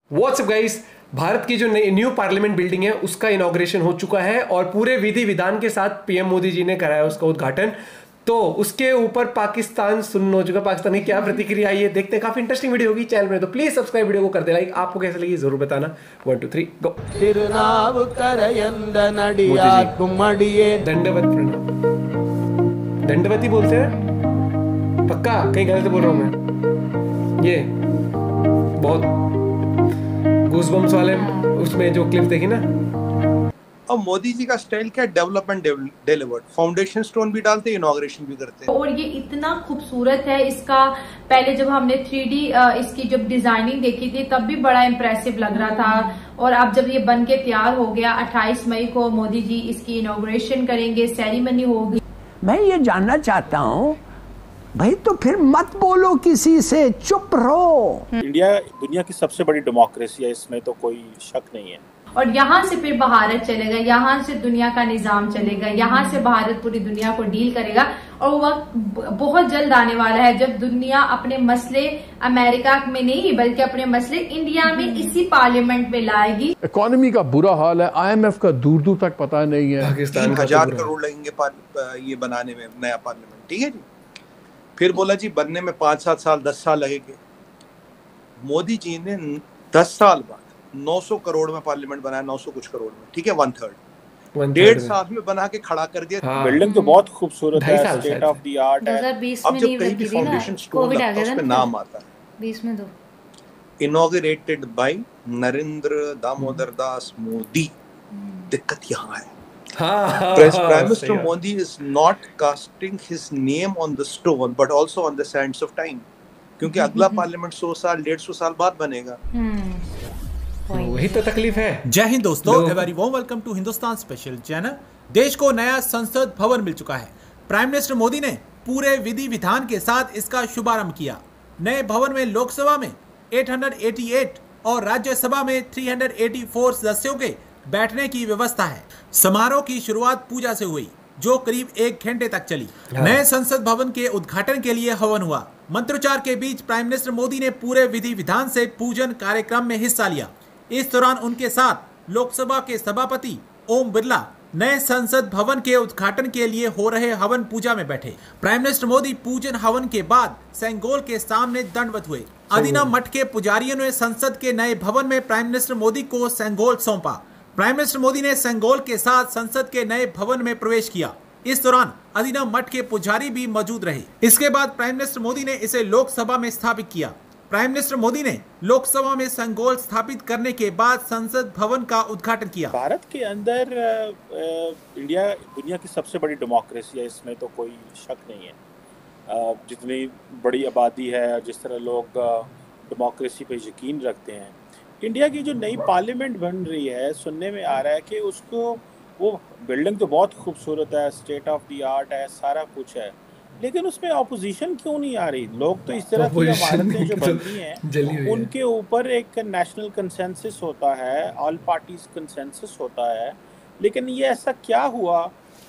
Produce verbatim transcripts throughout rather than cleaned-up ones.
WhatsApp guys, Bharat की जो new parliament building है उसका इनॉग्रेशन हो चुका है और पूरे विधि विधान के साथ पीएम मोदी जी ने कराया उसका उद्घाटन। तो उसके ऊपर पाकिस्तान सुन्न हो चुका। पाकिस्तान की क्या प्रतिक्रिया आई है देखते हैं। काफी इंटरेस्टिंग वीडियो होगी चैनल में, तो प्लीज सब्सक्राइब वीडियो को कर दे लाइक। आपको कैसे लगी जरूर बताना। One two three go. दंडवत प्रणाम। दंडवती बोलते हैं पक्का, कहीं गलत बोल रहा हूं मैं। ये बहुत गूज़बम्स वाले उसमें जो क्लिप देखी ना। और मोदी जी का स्टाइल क्या, डेवलपमेंट डिलीवर्ड, फाउंडेशन स्टोन भी डालते हैं, इनॉग्रेशन भी करते हैं। और ये इतना खूबसूरत है। इसका पहले जब हमने थ्री डी इसकी जब डिजाइनिंग देखी थी तब भी बड़ा इम्प्रेसिव लग रहा था, और अब जब ये बन के तैयार हो गया, अट्ठाईस मई को मोदी जी इसकी इनॉग्रेशन करेंगे, सेरेमनी होगी। मैं ये जानना चाहता हूँ भाई, तो फिर मत बोलो किसी से, चुप रहो। इंडिया दुनिया की सबसे बड़ी डेमोक्रेसी है, इसमें तो कोई शक नहीं है। और यहाँ से फिर भारत चलेगा, यहाँ से दुनिया का निजाम चलेगा, यहाँ से भारत पूरी दुनिया को डील करेगा। और वो वक्त बहुत जल्द आने वाला है जब दुनिया अपने मसले अमेरिका में नहीं बल्कि अपने मसले इंडिया में इसी पार्लियामेंट में लाएगी। इकोनॉमी का बुरा हाल है, आईएमएफ का दूर दूर तक पता नहीं है। पाकिस्तान हजार करोड़ लगेंगे ये बनाने में नया पार्लियामेंट, ठीक है जी। फिर बोला जी बनने में पांच सात साल दस साल लगेंगे। मोदी जी ने दस साल बाद नौ सौ करोड़ में पार्लियामेंट बनाया, नौ सौ कुछ करोड़ में, ठीक है, वन थर्ड डेढ़ साल में बना के खड़ा कर दिया। हाँ। बिल्डिंग तो बहुत खूबसूरत है, स्टेट ऑफ द आर्ट है। अब जब कहीं भी फाउंडेशन स्टोन लगता है उसमें नाम आता है, बीस में दो इनॉग्रेटेड बाय नरेंद्र दामोदर दास मोदी। दिक्कत यहाँ है, Prime Minister Modi is not casting his name on the stone, but also on the sands of time. क्योंकि अगला पार्लियामेंट सौ साल डेढ़ सौ साल बाद बनेगा। वही तो तकलीफ है। जय हिंद दोस्तों, a very warm welcome to Hindustan special channel. देश को नया संसद भवन मिल चुका है। प्राइम मिनिस्टर मोदी ने पूरे विधि विधान के साथ इसका शुभारंभ किया। नए भवन में लोकसभा में आठ सौ अट्ठासी और राज्यसभा में तीन सौ चौरासी सदस्यों के बैठने की व्यवस्था है। समारोह की शुरुआत पूजा से हुई जो करीब एक घंटे तक चली। हाँ। नए संसद भवन के उद्घाटन के लिए हवन हुआ। मंत्रोच्चार के बीच प्राइम मिनिस्टर मोदी ने पूरे विधि विधान से पूजन कार्यक्रम में हिस्सा लिया। इस दौरान उनके साथ लोकसभा के सभापति ओम बिरला नए संसद भवन के उद्घाटन के लिए हो रहे हवन पूजा में बैठे। प्राइम मिनिस्टर मोदी पूजन हवन के बाद सेंगोल के सामने दंडवत हुए। अदीना मठ के पुजारियों ने संसद के नए भवन में प्राइम मिनिस्टर मोदी को सेंगोल सौंपा। प्राइम मिनिस्टर मोदी ने सेंगोल के साथ संसद के नए भवन में प्रवेश किया। इस दौरान अदीना मठ के पुजारी भी मौजूद रहे। इसके बाद प्राइम मिनिस्टर मोदी ने इसे लोकसभा में स्थापित किया। प्राइम मिनिस्टर मोदी ने लोकसभा में सेंगोल स्थापित करने के बाद संसद भवन का उद्घाटन किया। भारत के अंदर इंडिया दुनिया की सबसे बड़ी डेमोक्रेसी है, इसमें तो कोई शक नहीं है। जितनी बड़ी आबादी है, जिस तरह लोग डेमोक्रेसी पे यकीन रखते हैं, इंडिया की जो नई पार्लियामेंट बन रही है, सुनने में आ रहा है कि उसको वो बिल्डिंग तो बहुत खूबसूरत है, स्टेट ऑफ द आर्ट है, सारा कुछ है, लेकिन उसमें ऑपोजिशन क्यों नहीं आ रही? लोग तो इस तरह की इमारतें जो बनती हैं उनके ऊपर एक नेशनल कंसेंसस होता है, ऑल पार्टीज कंसेंसस होता है, लेकिन ये ऐसा क्या हुआ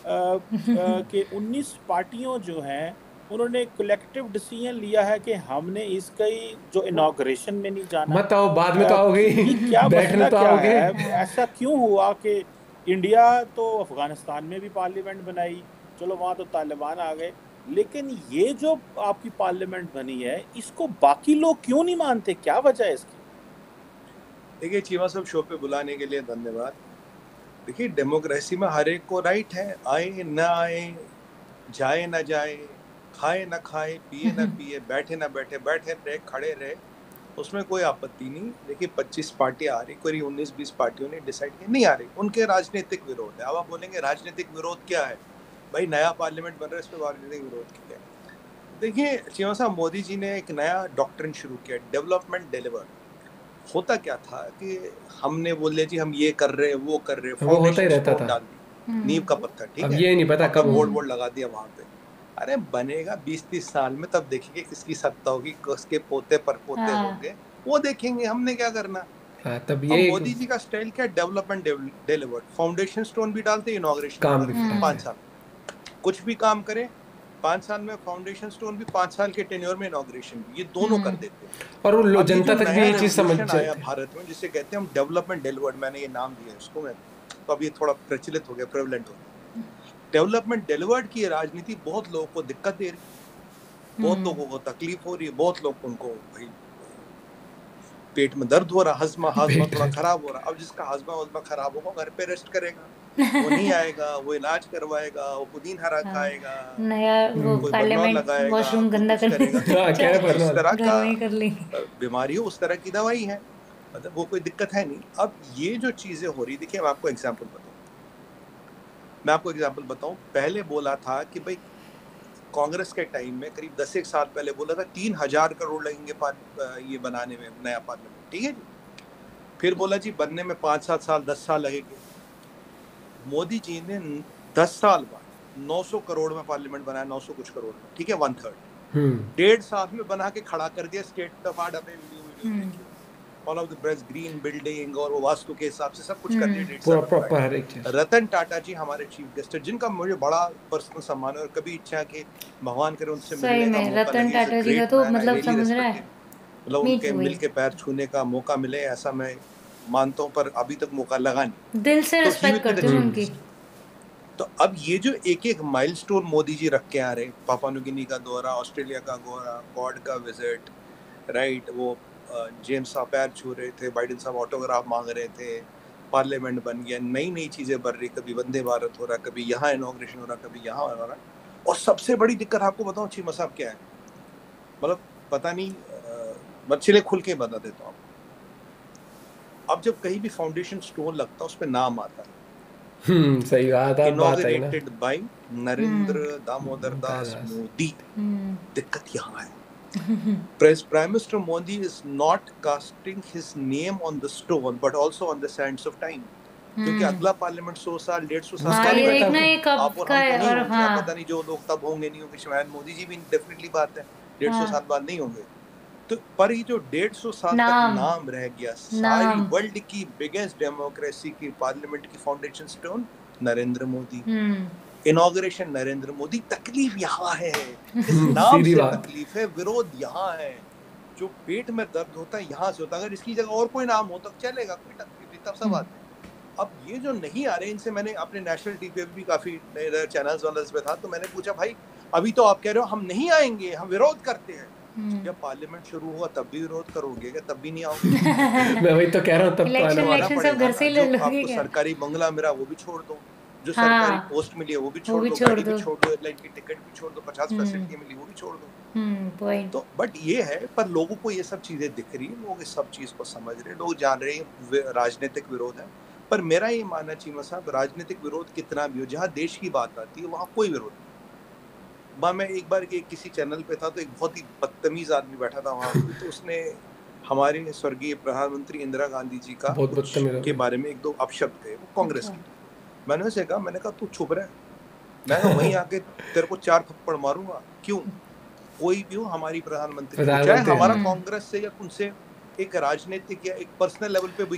कि उन्नीस पार्टियों जो हैं उन्होंने कलेक्टिव डिसीजन लिया है कि हमने इसका जो इनॉग्रेशन में नहीं जाना। मत आओ, बाद में तो आओगे, क्या बैठने तो क्या आओगे। है? ऐसा क्यों हुआ कि इंडिया तो अफगानिस्तान में भी पार्लियामेंट बनाई, चलो वहाँ तो तालिबान आ गए, लेकिन ये जो आपकी पार्लियामेंट बनी है इसको बाकी लोग क्यों नहीं मानते? क्या वजह है इसकी? देखिए चीमा साहब, शो पे बुलाने के लिए धन्यवाद। देखिए डेमोक्रेसी में हर एक को राइट है, आए न आए, जाए न जाए, खाए ना खाए, पिए ना पिए, बैठे ना बैठे, बैठे रहे खड़े रहे, उसमें कोई आपत्ति नहीं। देखिए पच्चीस पार्टियां आ रही, कोई उन्नीस बीस पार्टियों ने डिसाइड किया, नहीं आ रही, उनके राजनीतिक विरोध है। अब आप बोलेंगे राजनीतिक विरोध क्या है भाई, नया पार्लियामेंट बन रहा है, इस पर राजनीतिक विरोध क्या है? देखिए चीमा साहब, मोदी जी ने एक नया डॉक्ट्रिन शुरू किया, डेवलपमेंट डिलीवर्ड। होता क्या था कि हमने बोले जी हम ये कर रहे वो कर रहे, वो होता ही रहता था, डाल दी नींव का पत्थर, ठीक है, अब ये नहीं पता कब बोर्ड बोर्ड लगा दिया वहां पे। अरे बनेगा बीस तीस साल में, तब देखेंगे किसकी सत्ता होगी, किसके पोते पर पोते हाँ। होंगे, वो देखेंगे, हमने क्या करना। हाँ, तब ये मोदी जी का स्टाइल क्या, डेवलपमेंट डिलीवर्ड, फाउंडेशन स्टोन भी डालते, इनॉग्रेशन पांच साल, कुछ भी काम करे पांच साल में फाउंडेशन स्टोन भी पांच साल के टेन्योर में इनॉग्रेशन भी, ये दोनों कर देते हैं। और वो अब ये जनता जो तक भी नया ये चीज समझ revolution आया जाती है। भारत में, जिसे कहते हैं हम डेवलपमेंट डिलीवर्ड, मैंने ये नाम दिया है उसको, मैं तो अब ये थोड़ा प्रचलित हो गया, प्रेवलेंट हो गया। डेवलपमेंट डिलीवर्ड की राजनीति बहुत लोगों को दिक्कत दे रही है, बहुत लोगों को तकलीफ हो रही है, बहुत लोग उनको भाई पेट में दर्द हो रहा, हजमा हाजमा थोड़ा खराब हो रहा। अब जिसका हजमा हजमा खराब होगा घर पे रेस्ट करेगा, वो नहीं आएगा, वो इलाज करवाएगा, वो पुदीन हरा खाएगा, नया वो कोई पार्लियामेंट बर्नौल लगाएगा, वॉशरूम कोई गंदा कुछ कर करेगा। हाँ, क्या है तो बर्नौल? इस तरह घर का में ही कर ली। बीमारी हो, उस तरह की दवाई है, मतलब वो कोई दिक्कत है नहीं। अब ये जो चीजें हो रही, देखिए मैं आपको एग्जांपल बताऊं मैं आपको एग्जांपल बताऊं पहले बोला था कि भाई कांग्रेस के टाइम में करीब दस एक साल पहले बोला था तीन हजार करोड़ लगेंगे ये बनाने में नया पार्लियामेंट, ठीक है जी। फिर बोला जी बनने में पाँच सात साल दस साल लगेंगे। मोदी जी ने दस साल बाद नौ सौ करोड़ में पार्लियामेंट बनाया, नौ सौ कुछ करोड़ में, ठीक है, वन थर्ड डेढ़ साल में बना के खड़ा कर दिया। स्टेट ऑफ आर्ट अपने video video all of the brace green building और वो वास्तु के हिसाब से सब कुछ कर दिया डेढ़ साल प्रॉपर हर एक चीज। रतन टाटा जी हमारे चीफ गेस्ट है, जिनका मुझे बड़ा पर्सनल सम्मान है और कभी इच्छा है कि भगवान करे उनसे सही मिलने का में मौका रतन लगे। टाटा जी का तो मतलब समझ रहा है, मतलब उनके मिल के पैर छूने का मौका मिले ऐसा मैं मानता हूँ, पर अभी तक मौका लगा नहीं। दिल से तो रिस्पेक्ट करती हूँ उनकी। तो अब ये जो एक एक माइलस्टोन मोदी जी रख के आ रहे, पापा न्यू गिनी का दौरा, ऑस्ट्रेलिया का दौरा, गॉड का विजिट, राइट, वो जेम्स साहब पैर छू रहे थे, बाइडेन साहब ऑटोग्राफ मांग रहे थे, पार्लियामेंट बन गया, नई नई चीजें बन रही, कभी वंदे भारत हो रहा, कभी यहाँ इनॉग्रेशन हो रहा, कभी यहाँ हो रहा। और सबसे बड़ी दिक्कत आपको बताऊँ चीमा साहब क्या है, मतलब पता नहीं, मैं चले खुल के बता देता हूँ। अब जब कहीं भी फाउंडेशन स्टोन लगता है उस पे नाम आता है, हम्म सही बात है, इनॉग्रेटेड बाय नरेंद्र दामोदर दास मोदी। दिक्कत यहाँ है, prime minister Modi is not casting his name on the stone but also on the sands of time, क्योंकि अगला पार्लियामेंट सौ साल डेढ़ सौ साल का नहीं और हाँ पता नहीं जो लोग तब होंगे नहीं होंगे, शायद मोदी जी भी डेफिनेटली बात है डेढ़ सौ साल बाद नहीं होंगे। तो पर ये जो डेढ़ सौ साल तक नाम रह गया, सारी वर्ल्ड की बिगेस्ट डेमोक्रेसी की पार्लियामेंट की foundation stone Narendra Modi, inauguration Narendra Modi. तकलीफ यहाँ है, इस नाम से तकलीफ है, विरोध यहाँ है, जो पेट में दर्द होता है यहाँ से होता है। अगर इसकी जगह और कोई नाम हो तो चलेगा, कोई तकलीफ नहीं, तब सब बात है। अब ये जो नहीं आ रहे, इनसे मैंने अपने नेशनल टीवी पे भी काफी चैनल्स वाले पे था, तो मैंने पूछा भाई अभी तो आप कह रहे हो हम नहीं आएंगे, हम विरोध करते हैं, जब पार्लियामेंट शुरू हुआ तब भी विरोध करोगे क्या? तब भी नहीं आओगे? मैं वही तो कह रहा हूँ, तब तो आना पड़ेगा। आपको सरकारी बंगला मिला वो भी छोड़ दो, जो हाँ, सरकारी पोस्ट मिली है वो भी छोड़ दो, गाड़ी भी छोड़ दो, एयरलाइन की टिकट भी छोड़ दो, पचास फैसिलिटी मिली वो भी छोड़ दो। तो बट ये है, पर लोगों को ये सब चीजें दिख रही है, लोग इस सब चीज को समझ रहे हैं, लोग जान रहे हैं राजनीतिक विरोध है। पर मेरा ये मानना चीमा साहब, राजनीतिक विरोध कितना भी हो, जहाँ देश की बात आती है वहाँ कोई विरोध नहीं। मैं एक बार के किसी चैनल पे था तो एक बहुत ही बदतमीज आदमी बैठा था वहाँ, तो उसने हमारे स्वर्गीय प्रधानमंत्री इंदिरा गांधी जी का के बारे में एक दो अपशब्द थे, वो कांग्रेस की। मैंने उसे कहा, मैंने कहा तू चुप रहे, मैं वहीं आके तेरे को चार थप्पड़ मारूंगा। क्यों? कोई भी हो, हमारी प्रधानमंत्री, चाहे हमारा कांग्रेस से या उनसे एक राजनीतिक या एक पर्सनल लेवल पे,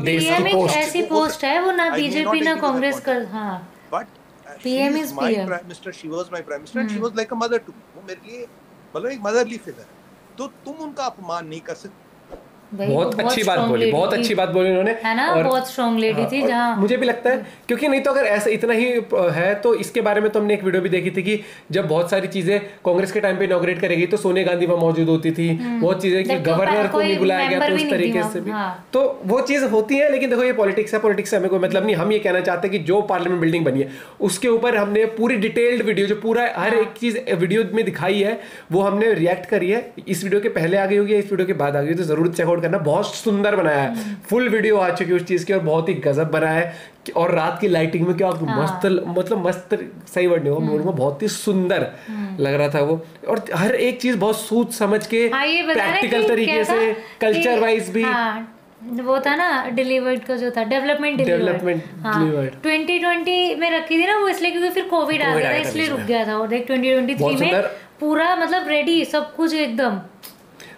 ऐसी पोस्ट है वो ना बीजेपी ना कांग्रेस का, हाँ, but PM is my prime minister, she was my prime minister, she was like a mother to me. वो मेरे लिए मतलब एक मदरली फिगर है, तो तुम उनका अपमान नहीं कर सकते। बहुत अच्छी बात बोली, बहुत अच्छी बात बोली उन्होंने, है ना, और बहुत स्ट्रांग लेडी थी। जहाँ मुझे भी लगता है, क्योंकि नहीं तो अगर ऐसा इतना ही है तो इसके बारे में तो हमने एक वीडियो भी देखी थी कि जब बहुत सारी चीजें कांग्रेस के टाइम पे इनॉग्रेट करेगी तो सोनिया गांधी वहां मौजूद होती थी, बहुत चीजें कि गवर्नर को नहीं बुलाया गया तो उस तरीके से भी, तो वो चीज होती है। लेकिन देखो ये पॉलिटिक्स है, पॉलिटिक्स से हमें कोई मतलब नहीं। हम ये कहना चाहते हैं कि जो पार्लियामेंट बिल्डिंग बनी है उसके ऊपर हमने पूरी डिटेल्ड वीडियो, जो पूरा हर एक चीज वीडियो में दिखाई है, वो हमने रिएक्ट करी है। इस वीडियो के पहले आ गई होगी, इस वीडियो के बाद आ गई, तो जरूर चेकआउट करना। बहुत सुंदर बनाया है, फुल वीडियो आ चुकी है उस चीज की, और बहुत ही गजब बनाया है। और रात की लाइटिंग में क्या मस्त, मतलब मस्त सही वर्ड नहीं हो, बोलूंगा बहुत ही सुंदर लग रहा था वो। और हर एक चीज बहुत सोच समझ के प्रैक्टिकल तरीके से, कल्चर वाइज भी वो था ना, डिलीवर्ड का जो था, development development delivered twenty twenty में रखी थी ना वो, इसलिए क्योंकि फिर कोविड आ गया था, इसलिए रुक गया था। और देख ट्वेंटी ट्वेंटी थ्री में पूरा मतलब रेडी सब कुछ एकदम।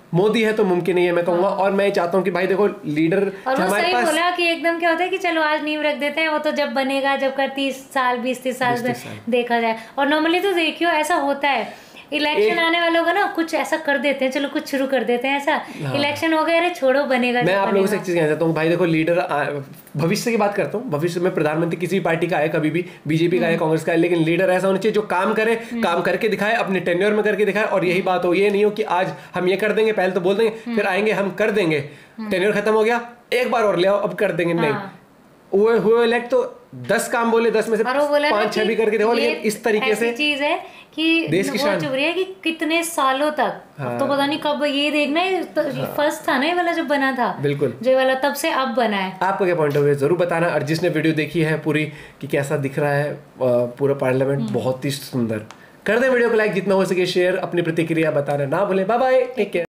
मोदी है तो मुमकिन नहीं है, मैं कहूंगा। और मैं चाहता हूँ कि भाई देखो लीडर और वो सही पास... बोला कि एकदम क्या होता है कि चलो आज नींव रख देते हैं, वो तो जब बनेगा, जब कर तीस साल बीस तीस साल देखा जाए। और नॉर्मली तो देखियो ऐसा होता है, इलेक्शन आने वालों का ना कुछ ऐसा कर देते हैं, चलो कुछ शुरू कर देते हैं ऐसा, हाँ। इलेक्शन हो गया, अरे छोड़ो बनेगा। मैं आप लोगों से एक चीज कहना चाहता हूँ भाई देखो, लीडर भविष्य की बात करता हूँ, भविष्य में प्रधानमंत्री किसी भी पार्टी का है, कभी भी बीजेपी का है, कांग्रेस का है, लेकिन लीडर ऐसा होना चाहिए जो काम करे, काम करके दिखाए, अपने टेन्योर में करके दिखाए। और यही बात हो, ये नहीं हो कि आज हम ये कर देंगे, पहले तो बोल देंगे, फिर आएंगे हम कर देंगे, टेन्योर खत्म हो गया, एक बार और ले आओ, अब कर देंगे। नहीं, हुए हुए इलेक्ट तो दस काम बोले, दस में से पांच छह भी करके देखो। लेकिन इस तरीके से चीज है कि देश की शान है कि कितने सालों तक, हाँ। तो पता नहीं कब ये देखना है, तो हाँ। फर्स्ट था ना ये वाला जब बना था, बिल्कुल जो वाला, तब से अब बना है। आपका क्या पॉइंट ऑफ व्यू जरूर बताना। और जिसने वीडियो देखी है पूरी कि कैसा दिख रहा है पूरा पार्लियामेंट, बहुत ही सुंदर। कर दे वीडियो को लाइक, जितना हो सके शेयर, अपनी प्रतिक्रिया बताना ना भूलें। Bye bye, take care.